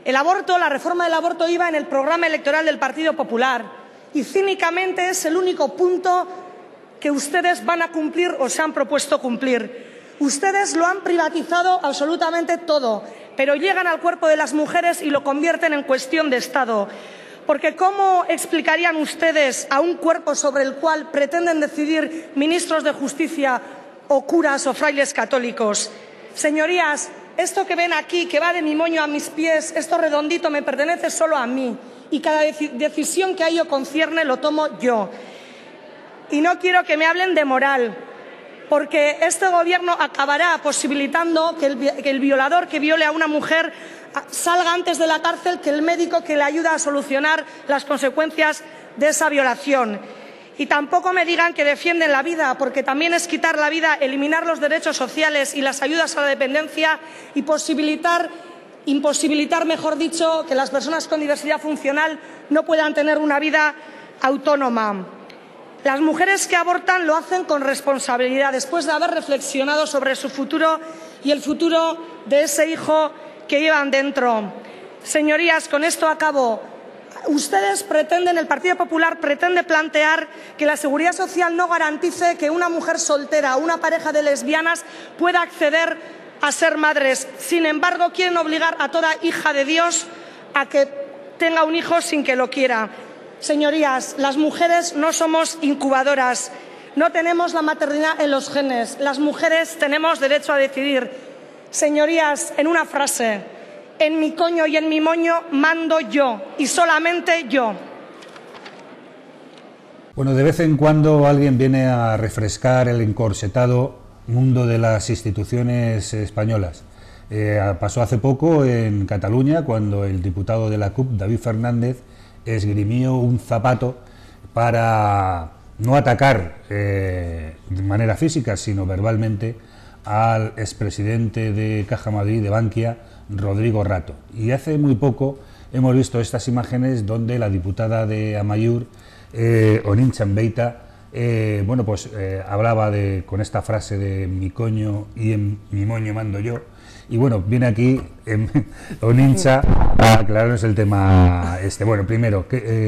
El aborto, la reforma del aborto iba en el programa electoral del Partido Popular y cínicamente es el único punto que ustedes van a cumplir o se han propuesto cumplir. Ustedes lo han privatizado absolutamente todo, pero llegan al cuerpo de las mujeres y lo convierten en cuestión de Estado. Porque ¿cómo explicarían ustedes a un cuerpo sobre el cual pretenden decidir ministros de Justicia o curas o frailes católicos? Señorías, esto que ven aquí, que va de mi moño a mis pies, esto redondito me pertenece solo a mí y cada decisión que a ello concierne lo tomo yo. Y no quiero que me hablen de moral, porque este Gobierno acabará posibilitando que el violador que viole a una mujer salga antes de la cárcel que el médico que le ayuda a solucionar las consecuencias de esa violación. Y tampoco me digan que defienden la vida, porque también es quitar la vida, eliminar los derechos sociales y las ayudas a la dependencia y imposibilitar, mejor dicho, que las personas con diversidad funcional no puedan tener una vida autónoma. Las mujeres que abortan lo hacen con responsabilidad, después de haber reflexionado sobre su futuro y el futuro de ese hijo que llevan dentro. Señorías, con esto acabo. Ustedes pretenden, el Partido Popular pretende plantear que la Seguridad Social no garantice que una mujer soltera o una pareja de lesbianas pueda acceder a ser madres. Sin embargo, quieren obligar a toda hija de Dios a que tenga un hijo sin que lo quiera. Señorías, las mujeres no somos incubadoras, no tenemos la maternidad en los genes. Las mujeres tenemos derecho a decidir. Señorías, en una frase, en mi coño y en mi moño mando yo, y solamente yo. Bueno, de vez en cuando alguien viene a refrescar el encorsetado mundo de las instituciones españolas. Pasó hace poco en Cataluña, cuando el diputado de la CUP, David Fernández, esgrimió un zapato para no atacar de manera física, sino verbalmente, al expresidente de Caja Madrid, de Bankia, Rodrigo Rato. Y hace muy poco hemos visto estas imágenes donde la diputada de Amaiur, Onintza Beita, hablaba con esta frase de mi coño y en mi moño mando yo. Y bueno, viene aquí Onintza a aclararnos el tema este. Bueno, primero,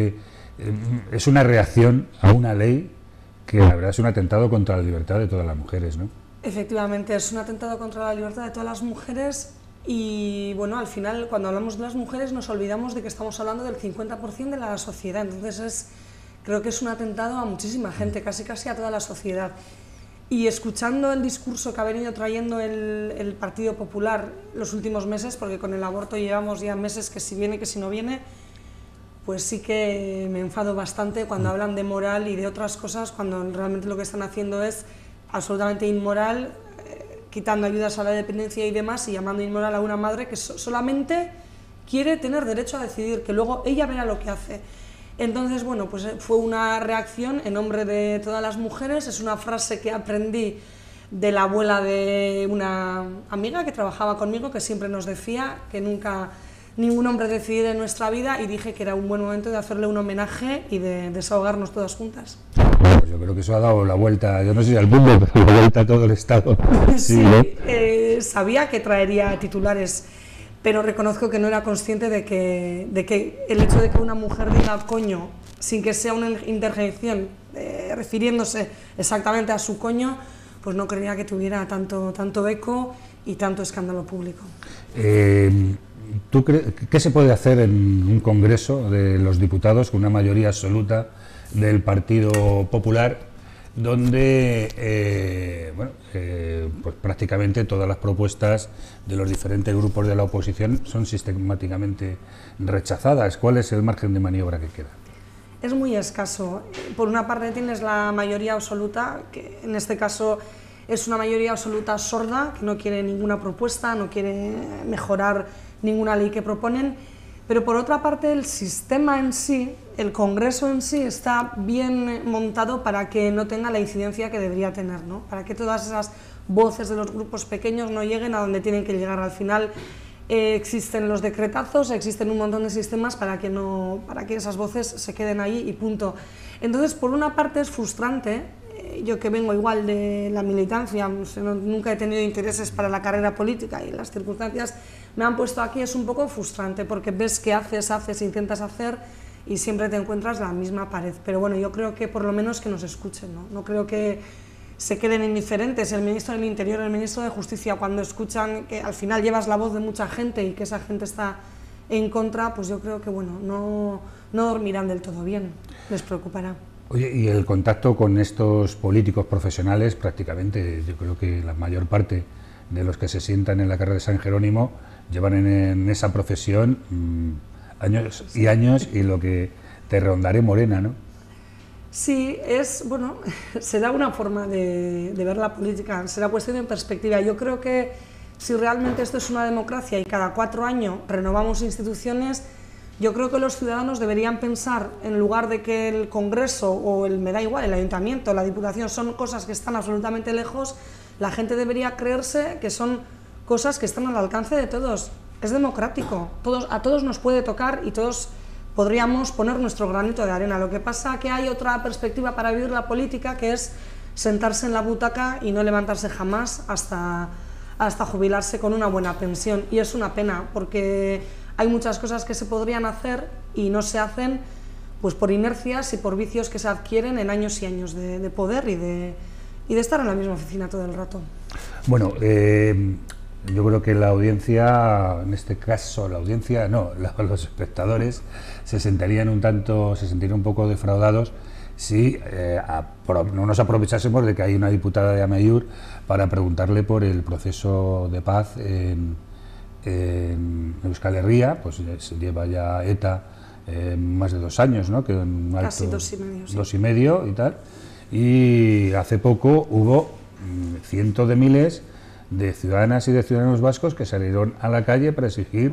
es una reacción a una ley que la verdad es un atentado contra la libertad de todas las mujeres, ¿no? Efectivamente, es un atentado contra la libertad de todas las mujeres y, bueno, al final, cuando hablamos de las mujeres nos olvidamos de que estamos hablando del 50% de la sociedad, entonces creo que es un atentado a muchísima gente, casi a toda la sociedad. Y escuchando el discurso que ha venido trayendo el Partido Popular los últimos meses, porque con el aborto llevamos ya meses que si viene, que si no viene, pues sí que me enfado bastante cuando hablan de moral y de otras cosas, cuando realmente lo que están haciendo es absolutamente inmoral, quitando ayudas a la dependencia y demás, y llamando inmoral a una madre que solamente quiere tener derecho a decidir, que luego ella verá lo que hace. Entonces, bueno, pues fue una reacción en nombre de todas las mujeres, es una frase que aprendí de la abuela de una amiga que trabajaba conmigo, que siempre nos decía que nunca ningún hombre decidiera en nuestra vida, y dije que era un buen momento de hacerle un homenaje y de desahogarnos todas juntas. Pues yo creo que eso ha dado la vuelta, yo no sé si al mundo, pero la vuelta a todo el Estado. Sí, ¿no? Sabía que traería titulares, pero reconozco que no era consciente de que el hecho de que una mujer diga coño, sin que sea una interjección refiriéndose exactamente a su coño, pues no creía que tuviera tanto eco y tanto escándalo público. ¿Qué se puede hacer en un Congreso de los Diputados con una mayoría absoluta del Partido Popular, donde pues prácticamente todas las propuestas de los diferentes grupos de la oposición son sistemáticamente rechazadas? ¿Cuál es el margen de maniobra que queda? Es muy escaso. Por una parte tienes la mayoría absoluta, que en este caso es una mayoría absoluta sorda, que no quiere ninguna propuesta, no quiere mejorar ninguna ley que proponen, pero por otra parte el sistema en sí, el Congreso en sí, está bien montado para que no tenga la incidencia que debería tener, ¿no? Para que todas esas voces de los grupos pequeños no lleguen a donde tienen que llegar. Al final existen los decretazos, existen un montón de sistemas para que esas voces se queden ahí y punto. Entonces, por una parte es frustrante. Yo que vengo igual de la militancia, nunca he tenido intereses para la carrera política y las circunstancias me han puesto aquí es un poco frustrante, porque ves que haces, intentas hacer y siempre te encuentras la misma pared. Pero bueno, yo creo que por lo menos que nos escuchen, ¿no? No creo que se queden indiferentes. El ministro del Interior, el ministro de Justicia, cuando escuchan que al final llevas la voz de mucha gente y que esa gente está en contra, pues yo creo que bueno, no dormirán del todo bien, les preocupará. Oye, y el contacto con estos políticos profesionales, prácticamente, yo creo que la mayor parte de los que se sientan en la carrera de San Jerónimo llevan en esa profesión años y años, y lo que te rondaré morena, ¿no? Sí, bueno, será una forma de ver la política, será cuestión de perspectiva. Yo creo que si realmente esto es una democracia y cada 4 años renovamos instituciones, yo creo que los ciudadanos deberían pensar, en lugar de que el Congreso o me da igual, el Ayuntamiento, la Diputación, son cosas que están absolutamente lejos, la gente debería creerse que son cosas que están al alcance de todos. Es democrático, a todos nos puede tocar y todos podríamos poner nuestro granito de arena. Lo que pasa es que hay otra perspectiva para vivir la política, que es sentarse en la butaca y no levantarse jamás hasta jubilarse con una buena pensión. Y es una pena, porque hay muchas cosas que se podrían hacer y no se hacen, pues por inercias y por vicios que se adquieren en años y años de poder y de estar en la misma oficina todo el rato. Bueno, yo creo que la audiencia, en este caso los espectadores se sentirían un poco defraudados si no nos aprovechásemos de que hay una diputada de Amaiur para preguntarle por el proceso de paz en Euskal Herria. Pues se lleva ya ETA más de 2 años, ¿no? Que casi 2 y medio, sí. 2 y medio y tal. Y hace poco hubo cientos de miles de ciudadanas y de ciudadanos vascos que salieron a la calle para exigir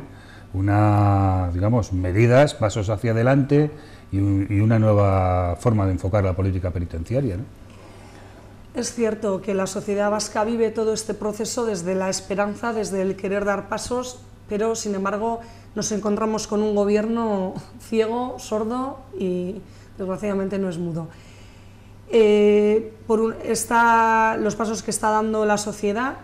medidas, pasos hacia adelante y una nueva forma de enfocar la política penitenciaria, ¿no? Es cierto que la sociedad vasca vive todo este proceso desde la esperanza, desde el querer dar pasos, pero sin embargo nos encontramos con un gobierno ciego, sordo y desgraciadamente no es mudo. Los pasos que está dando la sociedad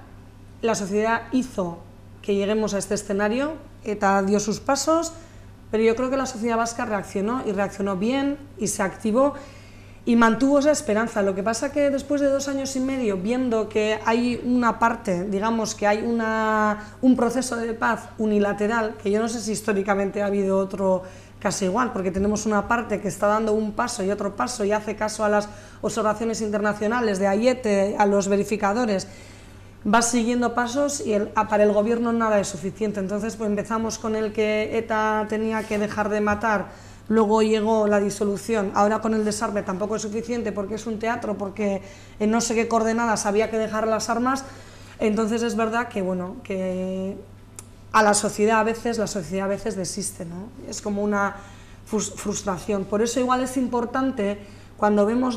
hizo que lleguemos a este escenario, ETA dio sus pasos, pero yo creo que la sociedad vasca reaccionó, y reaccionó bien, y se activó, y mantuvo esa esperanza. Lo que pasa que después de 2 años y medio, viendo que hay una parte, digamos que hay un proceso de paz unilateral, que yo no sé si históricamente ha habido otro casi igual, porque tenemos una parte que está dando un paso y otro paso y hace caso a las observaciones internacionales de Ayete, a los verificadores, va siguiendo pasos y para el gobierno nada es suficiente. Entonces pues empezamos con el que ETA tenía que dejar de matar, luego llegó la disolución, ahora con el desarme tampoco es suficiente porque es un teatro, porque en no sé qué coordenadas había que dejar las armas. Entonces es verdad que bueno, que a la sociedad a veces desiste, ¿no? Es como una frustración. Por eso igual es importante, cuando vemos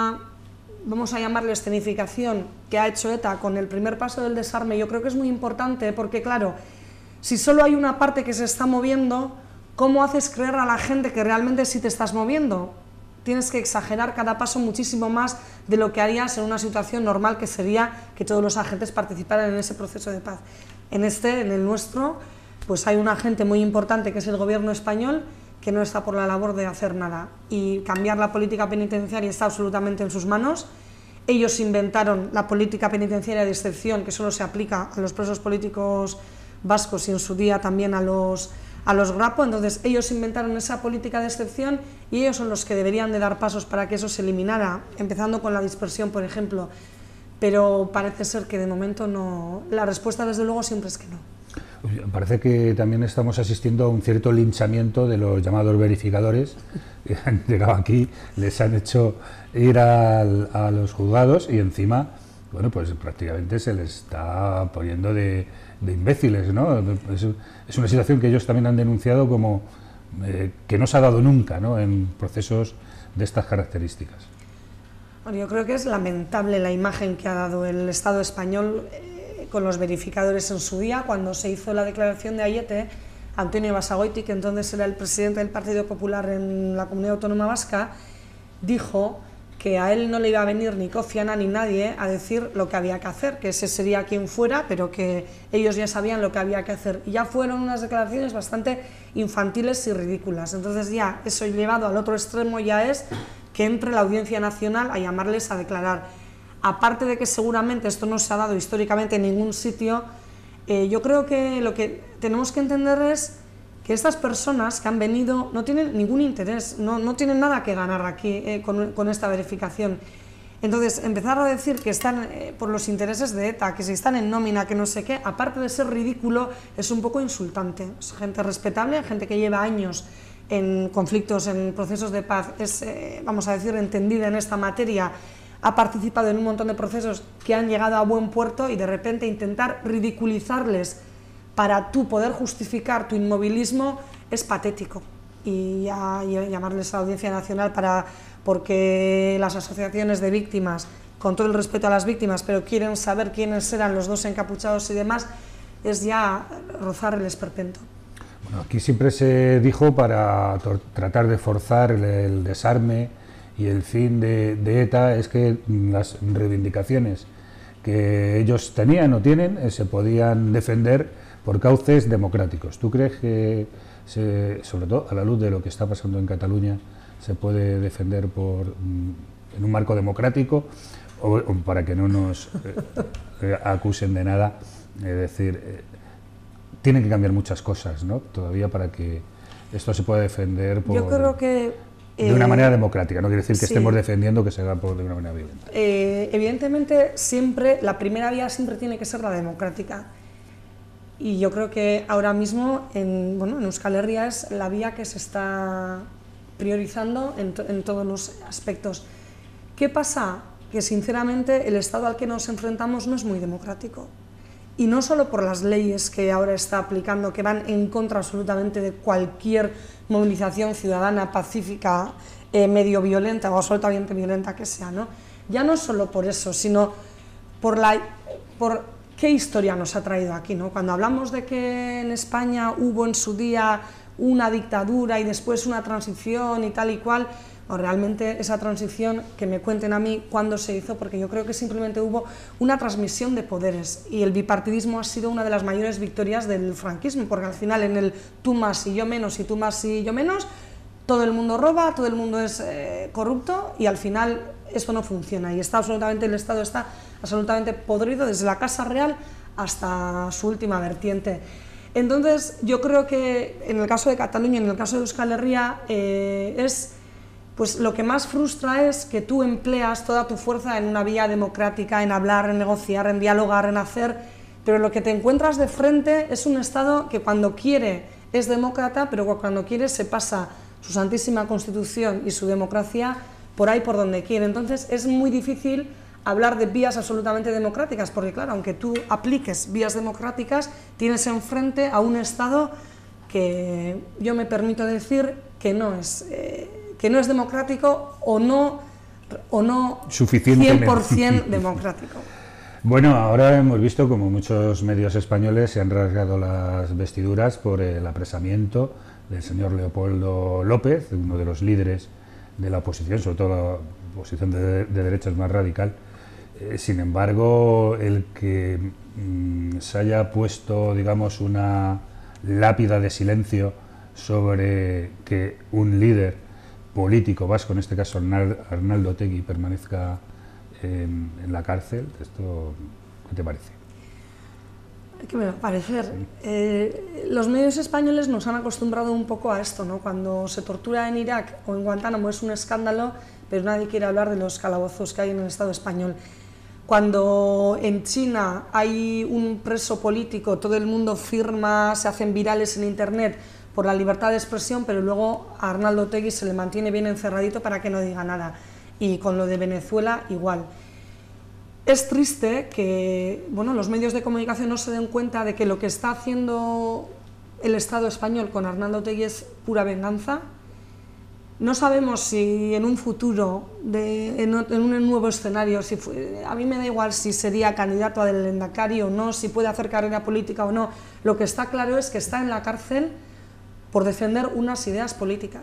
vamos a llamarle escenificación que ha hecho ETA con el primer paso del desarme, yo creo que es muy importante, porque claro, si solo hay una parte que se está moviendo, ¿cómo haces creer a la gente que realmente sí te estás moviendo? Tienes que exagerar cada paso muchísimo más de lo que harías en una situación normal, que sería que todos los agentes participaran en ese proceso de paz. En el nuestro, pues hay un agente muy importante que es el gobierno español, que no está por la labor de hacer nada, y cambiar la política penitenciaria está absolutamente en sus manos. Ellos inventaron la política penitenciaria de excepción, que solo se aplica a los presos políticos vascos y en su día también a los Grapo. Entonces ellos inventaron esa política de excepción y ellos son los que deberían de dar pasos para que eso se eliminara, empezando con la dispersión, por ejemplo, pero parece ser que de momento no. La respuesta desde luego siempre es que no. Parece que también estamos asistiendo a un cierto linchamiento de los llamados verificadores, que han llegado aquí, les han hecho ir a los juzgados y encima, bueno, pues prácticamente se les está poniendo de imbéciles, ¿no? Es una situación que ellos también han denunciado como que no se ha dado nunca, ¿no?, en procesos de estas características. Bueno, yo creo que es lamentable la imagen que ha dado el Estado español con los verificadores en su día. Cuando se hizo la declaración de Ayete, Antonio Basagoiti, que entonces era el presidente del Partido Popular en la Comunidad Autónoma Vasca, dijo que a él no le iba a venir ni Kofi Annan ni nadie a decir lo que había que hacer, que ese sería quien fuera, pero que ellos ya sabían lo que había que hacer. Y ya fueron unas declaraciones bastante infantiles y ridículas. Entonces ya eso llevado al otro extremo ya es que entre la Audiencia Nacional a llamarles a declarar. Aparte de que seguramente esto no se ha dado históricamente en ningún sitio, yo creo que lo que tenemos que entender es que estas personas que han venido no tienen ningún interés, no tienen nada que ganar aquí con esta verificación. Entonces, empezar a decir que están por los intereses de ETA, que si están en nómina, que no sé qué, aparte de ser ridículo, es un poco insultante. Es gente respetable, gente que lleva años en conflictos, en procesos de paz, es, vamos a decir, entendida en esta materia, ha participado en un montón de procesos que han llegado a buen puerto y de repente intentar ridiculizarles para tú poder justificar tu inmovilismo es patético. Y llamarles a la Audiencia Nacional porque las asociaciones de víctimas, con todo el respeto a las víctimas, pero quieren saber quiénes eran los dos encapuchados y demás, es ya rozar el esperpento. Bueno, aquí siempre se dijo para tratar de forzar el desarme y el fin de ETA es que las reivindicaciones que ellos tenían o tienen se podían defender por cauces democráticos. ¿Tú crees que, sobre todo a la luz de lo que está pasando en Cataluña, se puede defender en un marco democrático o para que no nos acusen de nada? Es decir, tienen que cambiar muchas cosas, ¿no? Todavía para que esto se pueda defender Yo creo que, de una manera democrática. No quiere decir que sí, estemos defendiendo que se haga de una manera violenta. Evidentemente, siempre la primera vía siempre tiene que ser la democrática. Y yo creo que ahora mismo en Euskal Herria es la vía que se está priorizando en todos los aspectos. ¿Qué pasa? Que sinceramente el Estado al que nos enfrentamos no es muy democrático. Y no solo por las leyes que ahora está aplicando, que van en contra absolutamente de cualquier movilización ciudadana, pacífica, medio violenta o absolutamente violenta que sea, ¿no? Ya no solo por eso, sino por qué historia nos ha traído aquí, ¿no? Cuando hablamos de que en España hubo en su día una dictadura y después una transición y tal y cual, o realmente esa transición, que me cuenten a mí cuándo se hizo, porque yo creo que simplemente hubo una transmisión de poderes y el bipartidismo ha sido una de las mayores victorias del franquismo, porque al final en el tú más y yo menos y tú más y yo menos, todo el mundo roba, todo el mundo es corrupto y al final esto no funciona y el Estado está absolutamente podrido desde la Casa Real hasta su última vertiente. Entonces yo creo que en el caso de Cataluña, en el caso de Euskal Herria, pues lo que más frustra es que tú empleas toda tu fuerza en una vía democrática, en hablar, en negociar, en dialogar, en hacer, pero lo que te encuentras de frente es un Estado que cuando quiere es demócrata, pero cuando quiere se pasa su santísima Constitución y su democracia por ahí por donde quiere. Entonces es muy difícil hablar de vías absolutamente democráticas, porque claro, aunque tú apliques vías democráticas, tienes enfrente a un Estado que yo me permito decir que no es democrático o no 100% democrático. Bueno, ahora hemos visto como muchos medios españoles se han rasgado las vestiduras por el apresamiento del señor Leopoldo López, uno de los líderes de la oposición, sobre todo la oposición de derechas más radical. Sin embargo, el que se haya puesto, digamos, una lápida de silencio sobre que un líder político vasco, en este caso Arnaldo Otegi, permanezca en la cárcel, ¿esto qué te parece? ¿Qué me va a parecer? Los medios españoles nos han acostumbrado un poco a esto, ¿no? Cuando se tortura en Irak o en Guantánamo es un escándalo, pero nadie quiere hablar de los calabozos que hay en el Estado español. Cuando en China hay un preso político, todo el mundo firma, se hacen virales en internet por la libertad de expresión, pero luego a Arnaldo Otegi se le mantiene bien encerradito para que no diga nada. Y con lo de Venezuela igual. Es triste que los medios de comunicación no se den cuenta de que lo que está haciendo el Estado español con Arnaldo Otegi es pura venganza. No sabemos si en un futuro, en un nuevo escenario, a mí me da igual si sería candidato a del Lehendakari o no, si puede hacer carrera política o no. Lo que está claro es que está en la cárcel por defender unas ideas políticas.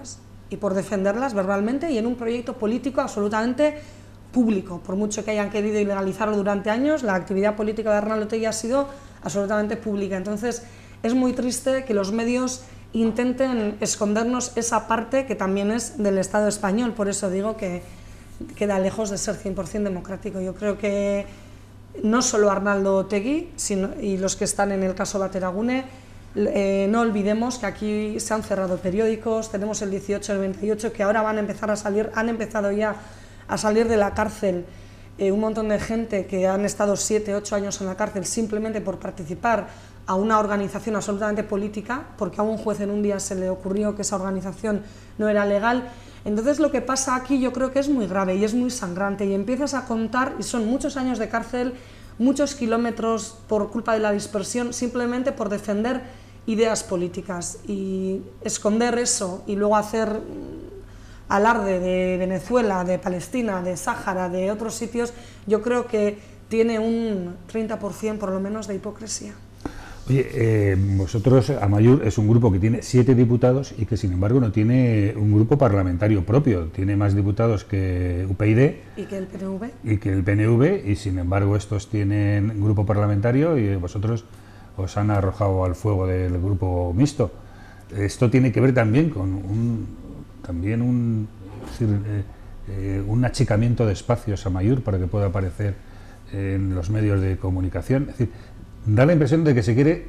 y por defenderlas verbalmente y en un proyecto político absolutamente público. Por mucho que hayan querido ilegalizarlo durante años, la actividad política de Arnaldo Otegi ha sido absolutamente pública. Entonces, es muy triste que los medios intenten escondernos esa parte que también es del Estado español. Por eso digo que queda lejos de ser 100% democrático. Yo creo que no solo Arnaldo Otegi y los que están en el caso Bateragune, no olvidemos que aquí se han cerrado periódicos, tenemos el 18, el 28, que ahora van a empezar a salir, han empezado ya a salir de la cárcel un montón de gente que han estado 7, 8 años en la cárcel simplemente por participar a una organización absolutamente política, porque a un juez en un día se le ocurrió que esa organización no era legal. Entonces lo que pasa aquí yo creo que es muy grave y es muy sangrante, y empiezas a contar, y son muchos años de cárcel, muchos kilómetros por culpa de la dispersión, simplemente por defender ideas políticas, y esconder eso y luego hacer alarde de Venezuela, de Palestina, de Sáhara, de otros sitios, yo creo que tiene un 30% por lo menos de hipocresía. Oye, vosotros, Amaiur es un grupo que tiene 7 diputados y que sin embargo no tiene un grupo parlamentario propio, tiene más diputados que UPyD y que el PNV. Y que el PNV, y sin embargo estos tienen grupo parlamentario y vosotros os han arrojado al fuego del grupo mixto. Esto tiene que ver también con un achicamiento de espacios Amaiur para que pueda aparecer en los medios de comunicación. Es decir, da la impresión de que se quiere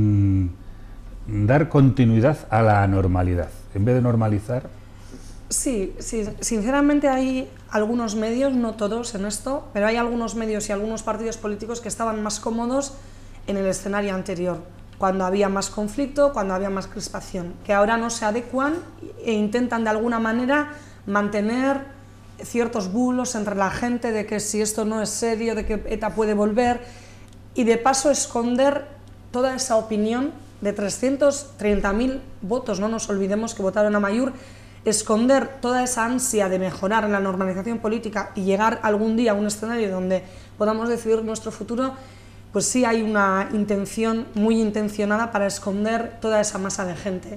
dar continuidad a la normalidad, en vez de normalizar. Sí, sinceramente hay algunos medios, no todos en esto, pero hay algunos medios y algunos partidos políticos que estaban más cómodos en el escenario anterior, cuando había más conflicto, cuando había más crispación, que ahora no se adecuan e intentan de alguna manera mantener ciertos bulos entre la gente de que si esto no es serio, de que ETA puede volver, y de paso esconder toda esa opinión de 330.000 votos, no nos olvidemos que votaron a Amaiur, esconder toda esa ansia de mejorar en la normalización política y llegar algún día a un escenario donde podamos decidir nuestro futuro, pues sí hay una intención muy intencionada para esconder toda esa masa de gente.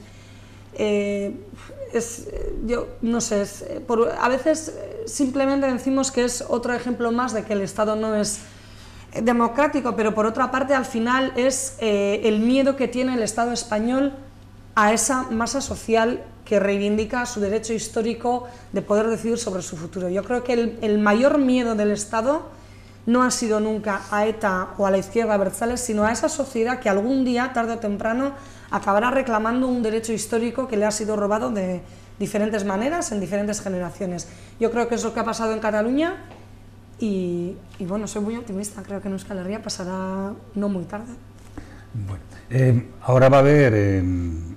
Yo no sé, a veces simplemente decimos que es otro ejemplo más de que el Estado no es democrático, pero por otra parte al final es el miedo que tiene el Estado español a esa masa social que reivindica su derecho histórico de poder decidir sobre su futuro. Yo creo que el mayor miedo del Estado no ha sido nunca a ETA o a la izquierda abertzale, sino a esa sociedad que algún día, tarde o temprano, acabará reclamando un derecho histórico que le ha sido robado de diferentes maneras, en diferentes generaciones. Yo creo que es lo que ha pasado en Cataluña. Y bueno, soy muy optimista, creo que en Euskal Herria pasará no muy tarde. Bueno, ahora va a haber en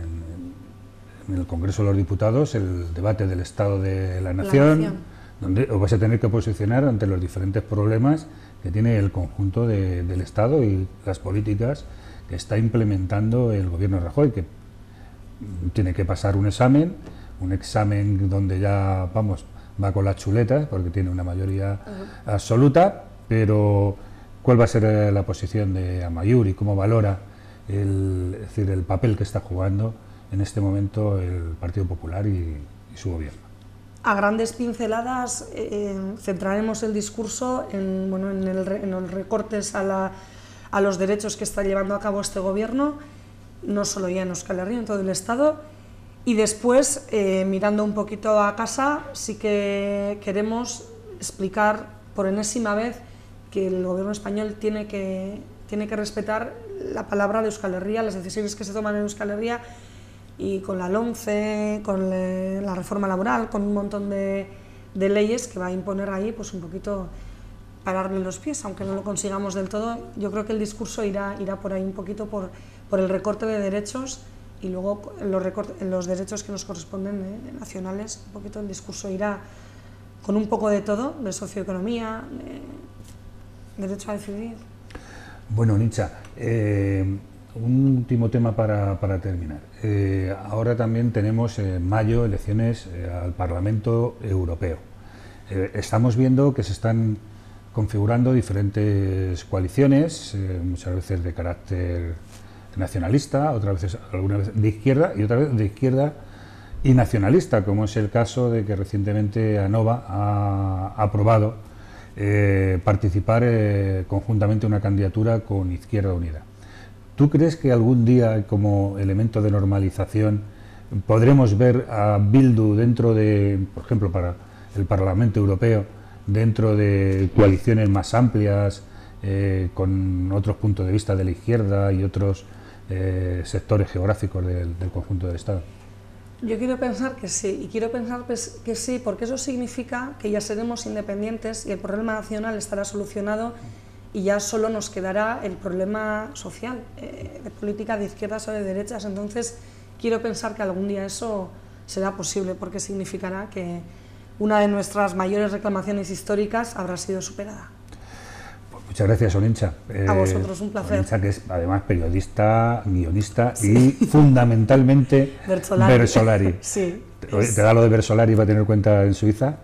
el Congreso de los Diputados el debate del Estado de la Nación, donde os vais a tener que posicionar ante los diferentes problemas que tiene el conjunto del Estado y las políticas que está implementando el gobierno de Rajoy, que tiene que pasar un examen donde ya, vamos, va con las chuletas, porque tiene una mayoría absoluta, pero ¿cuál va a ser la posición de Amaiur y cómo valora el papel que está jugando en este momento el Partido Popular y su gobierno? A grandes pinceladas centraremos el discurso en los recortes a los derechos que está llevando a cabo este gobierno, no solo ya en Euskal Herria, en todo el Estado. Y después, mirando un poquito a casa, sí que queremos explicar por enésima vez que el gobierno español tiene que respetar la palabra de Euskal Herria, las decisiones que se toman en Euskal Herria, y con la LOMCE, con la reforma laboral, con un montón de leyes que va a imponer ahí, pues un poquito pararle los pies, aunque no lo consigamos del todo. Yo creo que el discurso irá por ahí un poquito por el recorte de derechos, y luego los derechos que nos corresponden nacionales, un poquito el discurso irá con un poco de todo, de socioeconomía, de derecho a decidir. Bueno, Nitza, un último tema para terminar. Ahora también tenemos en mayo elecciones al Parlamento Europeo. Estamos viendo que se están configurando diferentes coaliciones, muchas veces de carácter nacionalista, otras veces, algunas veces de izquierda y otras veces de izquierda y nacionalista, como es el caso de que recientemente ANOVA ha aprobado participar conjuntamente en una candidatura con Izquierda Unida. ¿Tú crees que algún día, como elemento de normalización, podremos ver a Bildu dentro de, por ejemplo, para el Parlamento Europeo, dentro de coaliciones más amplias, con otros puntos de vista de la izquierda y otros sectores geográficos del conjunto del Estado? Yo quiero pensar que sí, y quiero pensar que sí, porque eso significa que ya seremos independientes y el problema nacional estará solucionado y ya solo nos quedará el problema social, de política de izquierdas o de derechas. Entonces, quiero pensar que algún día eso será posible, porque significará que una de nuestras mayores reclamaciones históricas habrá sido superada. Pues muchas gracias, Onintza. A vosotros, un placer. Onintza, que es además periodista, guionista y fundamentalmente Versolari. Sí. ¿Te da lo de Versolari para tener cuenta en Suiza?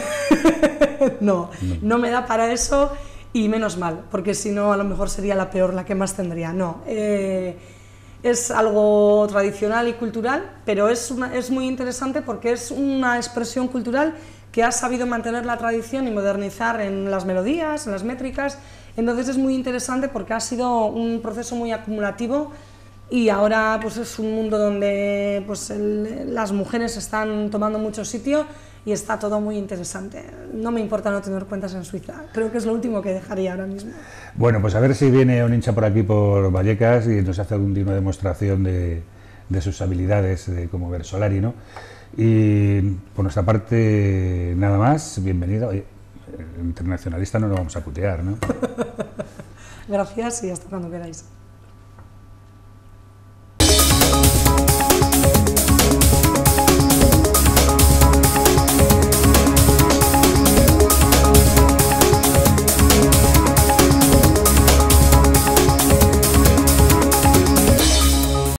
No me da para eso, y menos mal, porque si no a lo mejor sería la peor, la que más tendría. No. Es algo tradicional y cultural, pero es muy interesante porque es una expresión cultural que ha sabido mantener la tradición y modernizar en las melodías, en las métricas. Entonces es muy interesante porque ha sido un proceso muy acumulativo y ahora pues es un mundo donde pues, las mujeres están tomando mucho sitio y está todo muy interesante. No me importa no tener cuentas en Suiza, creo que es lo último que dejaría ahora mismo. Bueno, pues a ver si viene Onintza por aquí, por Vallecas, y nos hace alguna demostración de sus habilidades como Versolari, ¿no? Y por nuestra parte, nada más, bienvenido. Oye, internacionalista no lo vamos a putear, ¿no? Gracias y hasta cuando queráis.